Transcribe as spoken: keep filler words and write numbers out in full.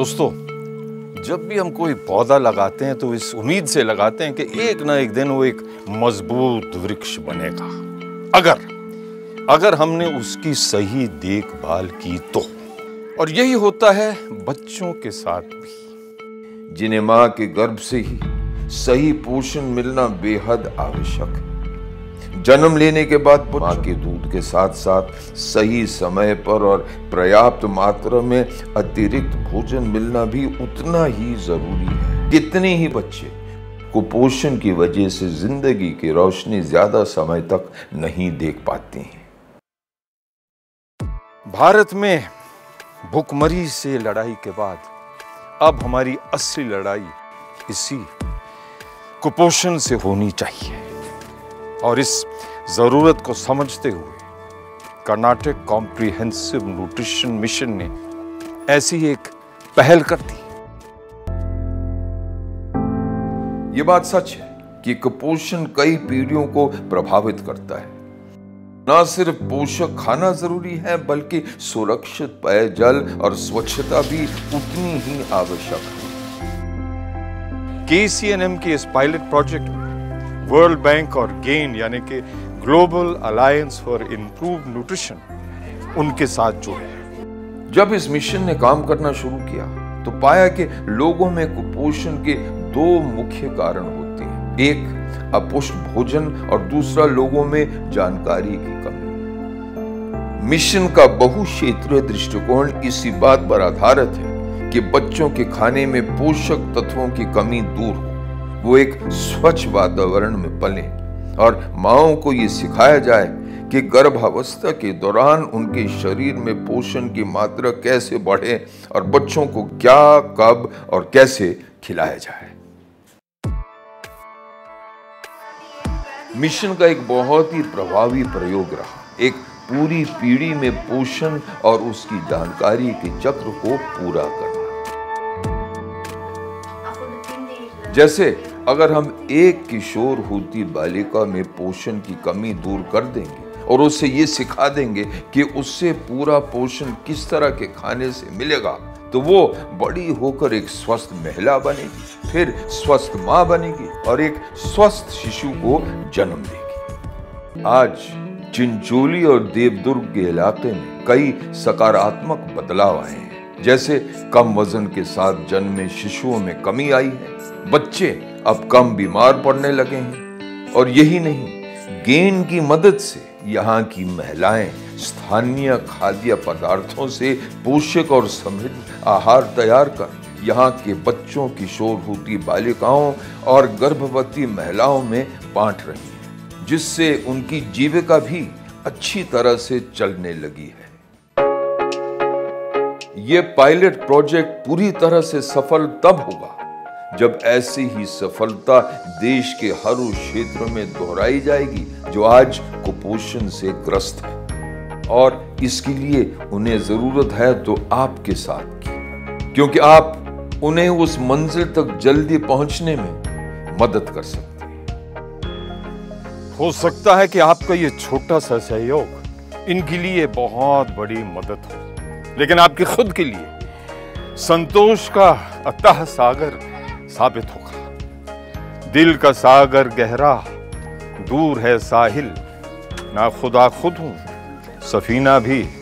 दोस्तों, जब भी हम कोई पौधा लगाते हैं तो इस उम्मीद से लगाते हैं कि एक ना एक दिन वो एक मजबूत वृक्ष बनेगा, अगर अगर हमने उसकी सही देखभाल की तो। और यही होता है बच्चों के साथ भी, जिन्हें मां के गर्भ से ही सही पोषण मिलना बेहद आवश्यक है। जन्म लेने के बाद मां के दूध के साथ साथ सही समय पर और पर्याप्त मात्रा में अतिरिक्त भोजन मिलना भी उतना ही जरूरी है। कितने ही बच्चे कुपोषण की वजह से जिंदगी की रोशनी ज्यादा समय तक नहीं देख पाते हैं। भारत में भुखमरी से लड़ाई के बाद अब हमारी असली लड़ाई इसी कुपोषण से होनी चाहिए। और इस जरूरत को समझते हुए कर्नाटक कॉम्प्रिहेंसिव न्यूट्रिशन मिशन ने ऐसी एक पहल कर दी। ये बात सच है कि कुपोषण कई पीढ़ियों को प्रभावित करता है। न सिर्फ पोषक खाना जरूरी है, बल्कि सुरक्षित पेयजल और स्वच्छता भी उतनी ही आवश्यक है। के सी एन एम के इस पायलट प्रोजेक्ट में वर्ल्ड बैंक और गेन यानी कि global alliance for improved nutrition उनके साथ जुड़े। जब इस मिशन ने काम करना शुरू किया तो पाया कि लोगों में कुपोषण के दो मुख्य कारण होते हैं, एक अपुष्ट भोजन और दूसरा लोगों में जानकारी की कमी। मिशन का बहुक्षेत्रीय दृष्टिकोण इसी बात पर आधारित है कि बच्चों के खाने में पोषक तत्वों की कमी दूर हो, वो एक स्वच्छ वातावरण में पले और माओं को ये सिखाया जाए कि गर्भावस्था के दौरान उनके शरीर में पोषण की मात्रा कैसे बढ़े और बच्चों को क्या, कब और कैसे खिलाया जाए। मिशन का एक बहुत ही प्रभावी प्रयोग रहा एक पूरी पीढ़ी में पोषण और उसकी जानकारी के चक्र को पूरा करना। जैसे अगर हम एक किशोर होती बालिका में पोषण की कमी दूर कर देंगे और उसे ये सिखा देंगे कि उससे पूरा पोषण किस तरह के खाने से मिलेगा, तो वो बड़ी होकर एक स्वस्थ महिला बनेगी, फिर स्वस्थ मां बनेगी और एक स्वस्थ शिशु को जन्म देगी। आज चिंचोली और देवदुर्ग के इलाके में कई सकारात्मक बदलाव आए हैं। जैसे कम वजन के साथ जन्मे शिशुओं में कमी आई है, बच्चे अब कम बीमार पड़ने लगे हैं और यही नहीं, गेन की मदद से यहाँ की महिलाएं स्थानीय खाद्य पदार्थों से पोषक और समृद्ध आहार तैयार कर यहाँ के बच्चों, किशोर होती बालिकाओं और गर्भवती महिलाओं में बांट रही हैं, जिससे उनकी जीविका भी अच्छी तरह से चलने लगी है। ये पायलट प्रोजेक्ट पूरी तरह से सफल तब होगा जब ऐसी ही सफलता देश के हर उस क्षेत्र में दोहराई जाएगी जो आज कुपोषण से ग्रस्त है। और इसके लिए उन्हें जरूरत है तो आपके साथ की, क्योंकि आप उन्हें उस मंजिल तक जल्दी पहुंचने में मदद कर सकते हैं। हो सकता है कि आपका ये छोटा सा सहयोग इनके लिए बहुत बड़ी मदद हो, लेकिन आपके खुद के लिए संतोष का अथाह सागर साबित होगा। दिल का सागर गहरा, दूर है साहिल, ना खुदा खुद हूं, सफीना भी